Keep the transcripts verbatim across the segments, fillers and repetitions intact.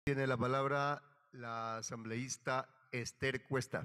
Tiene la palabra la asambleísta Esther Cuesta.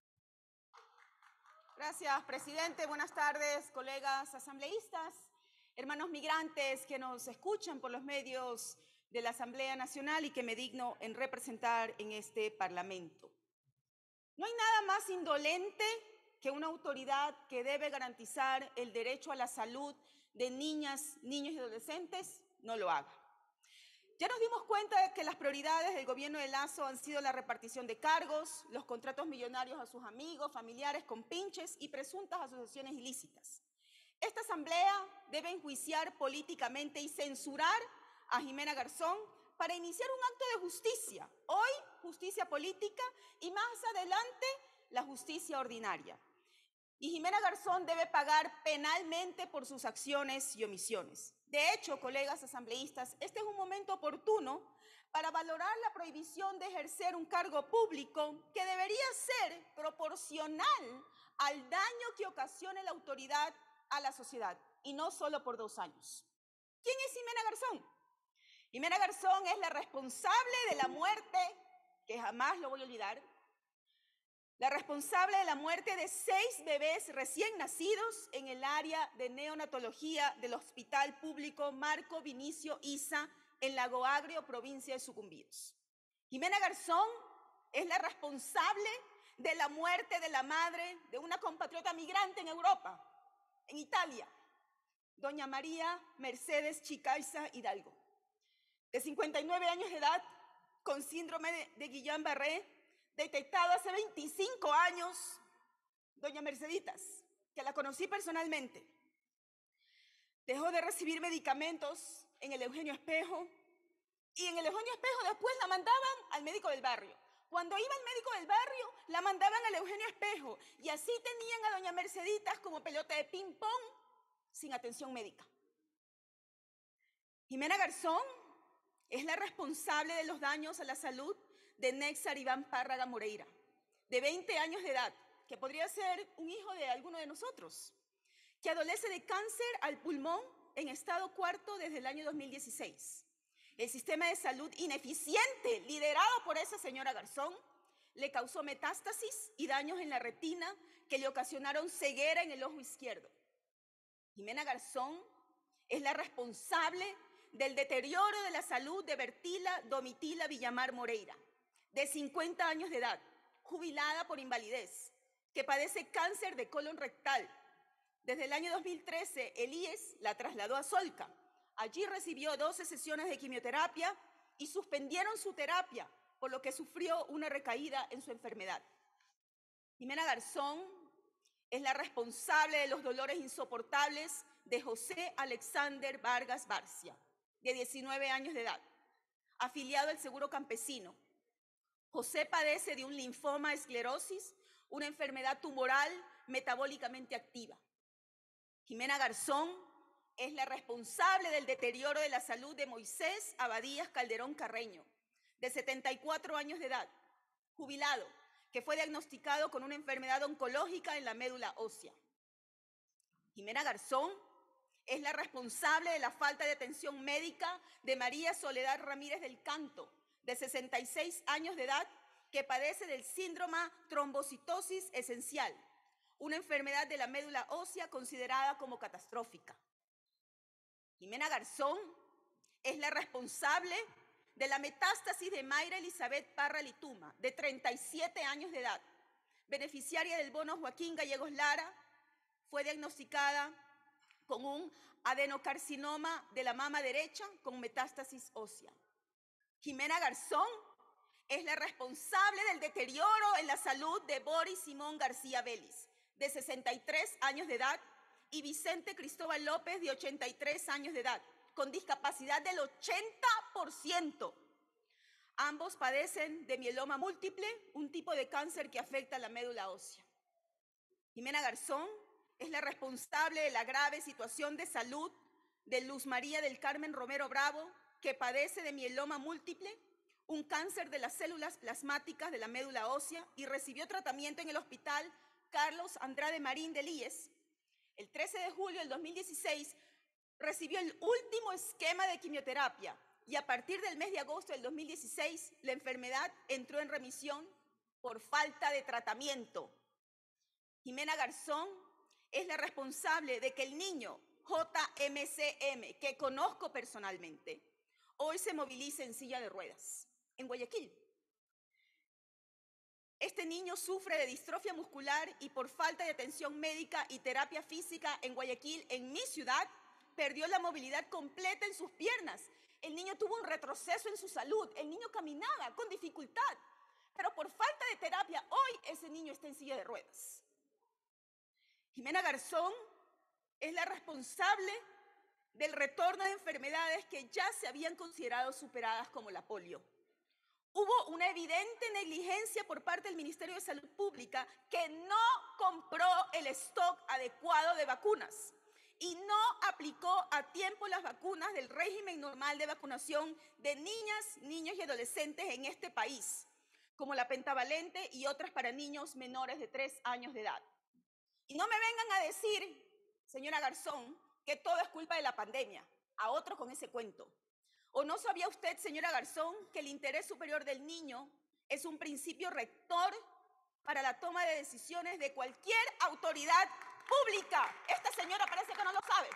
Gracias, presidente. Buenas tardes, colegas asambleístas, hermanos migrantes que nos escuchan por los medios de la Asamblea Nacional y que me digno en representar en este Parlamento. No hay nada más indolente que una autoridad que debe garantizar el derecho a la salud de niñas, niños y adolescentes no lo haga. Ya nos dimos cuenta de que las prioridades del gobierno de Lasso han sido la repartición de cargos, los contratos millonarios a sus amigos, familiares, compinches y presuntas asociaciones ilícitas. Esta asamblea debe enjuiciar políticamente y censurar a Jimena Garzón para iniciar un acto de justicia. Hoy, justicia política y más adelante, la justicia ordinaria. Y Jimena Garzón debe pagar penalmente por sus acciones y omisiones. De hecho, colegas asambleístas, este es un momento oportuno para valorar la prohibición de ejercer un cargo público que debería ser proporcional al daño que ocasione la autoridad a la sociedad, y no solo por dos años. ¿Quién es Jimena Garzón? Jimena Garzón es la responsable de la muerte, que jamás lo voy a olvidar, la responsable de la muerte de seis bebés recién nacidos en el área de neonatología del Hospital Público Marco Vinicio Isa en Lago Agrio, provincia de Sucumbíos. Jimena Garzón es la responsable de la muerte de la madre de una compatriota migrante en Europa, en Italia, doña María Mercedes Chicaiza Hidalgo, de cincuenta y nueve años de edad, con síndrome de, de Guillain-Barré, detectado hace veinticinco años, doña Merceditas, que la conocí personalmente. Dejó de recibir medicamentos en el Eugenio Espejo y en el Eugenio Espejo después la mandaban al médico del barrio. Cuando iba al médico del barrio, la mandaban al Eugenio Espejo y así tenían a doña Merceditas como pelota de ping-pong sin atención médica. Jimena Garzón es la responsable de los daños a la salud de Nexar Iván Párraga Moreira, de veinte años de edad, que podría ser un hijo de alguno de nosotros, que adolece de cáncer al pulmón en estado cuarto desde el año dos mil dieciséis. El sistema de salud ineficiente, liderado por esa señora Garzón, le causó metástasis y daños en la retina que le ocasionaron ceguera en el ojo izquierdo. Jimena Garzón es la responsable del deterioro de la salud de Bertila Domitila Villamar Moreira, de cincuenta años de edad, jubilada por invalidez, que padece cáncer de colon rectal. Desde el año dos mil trece, el I E S la trasladó a Solca. Allí recibió doce sesiones de quimioterapia y suspendieron su terapia, por lo que sufrió una recaída en su enfermedad. Jimena Garzón es la responsable de los dolores insoportables de José Alexander Vargas Barcia, de diecinueve años de edad, afiliado al Seguro Campesino. José padece de un linfoma esclerosis, una enfermedad tumoral metabólicamente activa. Jimena Garzón es la responsable del deterioro de la salud de Moisés Abadías Calderón Carreño, de setenta y cuatro años de edad, jubilado, que fue diagnosticado con una enfermedad oncológica en la médula ósea. Jimena Garzón es la responsable de la falta de atención médica de María Soledad Ramírez del Canto, de sesenta y seis años de edad, que padece del síndrome trombocitosis esencial, una enfermedad de la médula ósea considerada como catastrófica. Jimena Garzón es la responsable de la metástasis de Mayra Elizabeth Parra Lituma, de treinta y siete años de edad, beneficiaria del bono Joaquín Gallegos Lara, fue diagnosticada con un adenocarcinoma de la mama derecha con metástasis ósea. Jimena Garzón es la responsable del deterioro en la salud de Boris Simón García Vélez, de sesenta y tres años de edad, y Vicente Cristóbal López, de ochenta y tres años de edad, con discapacidad del ochenta por ciento. Ambos padecen de mieloma múltiple, un tipo de cáncer que afecta la médula ósea. Jimena Garzón es la responsable de la grave situación de salud de Luz María del Carmen Romero Bravo, que padece de mieloma múltiple, un cáncer de las células plasmáticas de la médula ósea y recibió tratamiento en el Hospital Carlos Andrade Marín del I E S. El trece de julio del dos mil dieciséis recibió el último esquema de quimioterapia y a partir del mes de agosto del dos mil dieciséis la enfermedad entró en remisión por falta de tratamiento. Jimena Garzón es la responsable de que el niño J M C M, que conozco personalmente, hoy se movilice en silla de ruedas en Guayaquil. Este niño sufre de distrofia muscular y por falta de atención médica y terapia física en Guayaquil, en mi ciudad, perdió la movilidad completa en sus piernas. El niño tuvo un retroceso en su salud, el niño caminaba con dificultad, pero por falta de terapia, hoy ese niño está en silla de ruedas. Jimena Garzón es la responsable del retorno de enfermedades que ya se habían considerado superadas como la polio. Hubo una evidente negligencia por parte del Ministerio de Salud Pública que no compró el stock adecuado de vacunas y no aplicó a tiempo las vacunas del régimen normal de vacunación de niñas, niños y adolescentes en este país, como la pentavalente y otras para niños menores de tres años de edad. Y no me vengan a decir, señora Garzón, que todo es culpa de la pandemia, a otro con ese cuento. ¿O no sabía usted, señora Garzón, que el interés superior del niño es un principio rector para la toma de decisiones de cualquier autoridad pública? Esta señora parece que no lo sabe.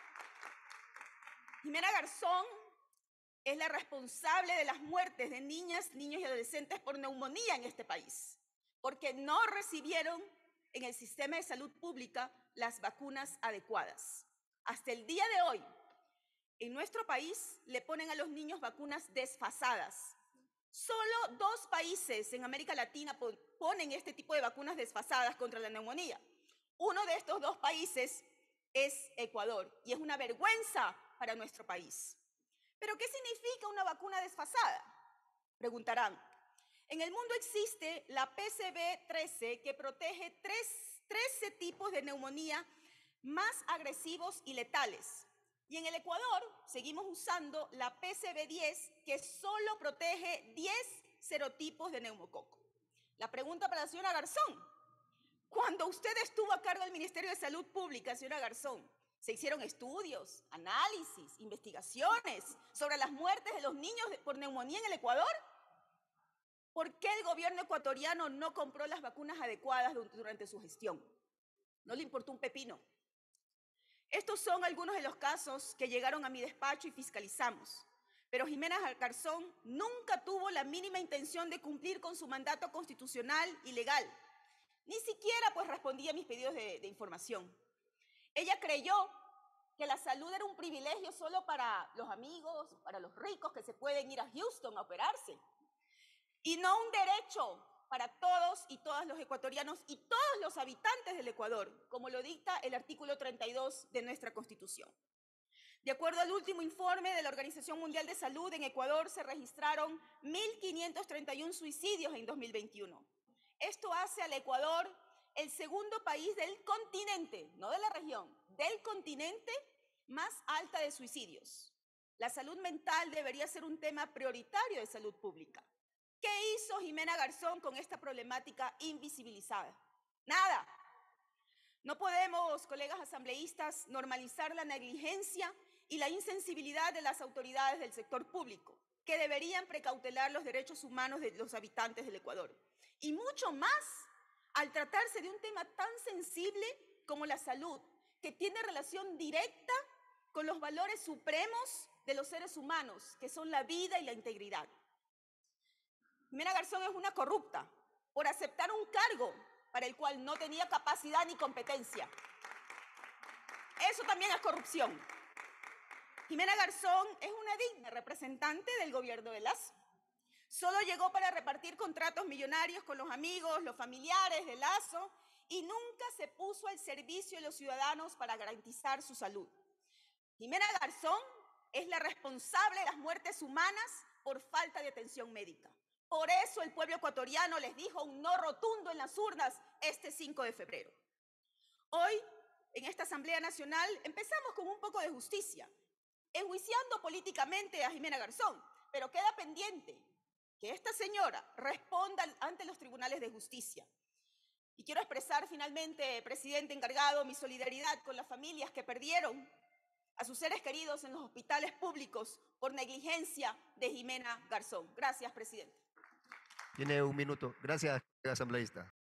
Jimena Garzón es la responsable de las muertes de niñas, niños y adolescentes por neumonía en este país, porque no recibieron en el sistema de salud pública las vacunas adecuadas. Hasta el día de hoy, en nuestro país le ponen a los niños vacunas desfasadas. Solo dos países en América Latina ponen este tipo de vacunas desfasadas contra la neumonía. Uno de estos dos países es Ecuador y es una vergüenza para nuestro país. ¿Pero qué significa una vacuna desfasada? Preguntarán. En el mundo existe la P C V trece que protege trece tipos de neumonía más agresivos y letales. Y en el Ecuador seguimos usando la P C V diez que solo protege diez serotipos de neumococo. La pregunta para la señora Garzón. Cuando usted estuvo a cargo del Ministerio de Salud Pública, señora Garzón, ¿se hicieron estudios, análisis, investigaciones sobre las muertes de los niños por neumonía en el Ecuador? ¿Por qué el gobierno ecuatoriano no compró las vacunas adecuadas durante su gestión? No le importó un pepino. Estos son algunos de los casos que llegaron a mi despacho y fiscalizamos. Pero Jimena Garzón nunca tuvo la mínima intención de cumplir con su mandato constitucional y legal. Ni siquiera pues respondía a mis pedidos de, de información. Ella creyó que la salud era un privilegio solo para los amigos, para los ricos que se pueden ir a Houston a operarse. Y no un derecho para todos y todas los ecuatorianos y todos los habitantes del Ecuador, como lo dicta el artículo treinta y dos de nuestra Constitución. De acuerdo al último informe de la Organización Mundial de Salud, en Ecuador se registraron mil quinientos treinta y uno suicidios en dos mil veintiuno. Esto hace al Ecuador el segundo país del continente, no de la región, del continente más alta de suicidios. La salud mental debería ser un tema prioritario de salud pública. ¿Qué hizo Jimena Garzón con esta problemática invisibilizada? Nada. No podemos, colegas asambleístas, normalizar la negligencia y la insensibilidad de las autoridades del sector público, que deberían precautelar los derechos humanos de los habitantes del Ecuador. Y mucho más al tratarse de un tema tan sensible como la salud, que tiene relación directa con los valores supremos de los seres humanos, que son la vida y la integridad. Jimena Garzón es una corrupta por aceptar un cargo para el cual no tenía capacidad ni competencia. Eso también es corrupción. Jimena Garzón es una digna representante del gobierno de Lazo. Solo llegó para repartir contratos millonarios con los amigos, los familiares de Lazo y nunca se puso al servicio de los ciudadanos para garantizar su salud. Jimena Garzón es la responsable de las muertes humanas por falta de atención médica. Por eso el pueblo ecuatoriano les dijo un no rotundo en las urnas este cinco de febrero. Hoy, en esta Asamblea Nacional, empezamos con un poco de justicia, enjuiciando políticamente a Jimena Garzón, pero queda pendiente que esta señora responda ante los tribunales de justicia. Y quiero expresar finalmente, presidente encargado, mi solidaridad con las familias que perdieron a sus seres queridos en los hospitales públicos por negligencia de Jimena Garzón. Gracias, presidente. Tiene un minuto. Gracias, asambleísta.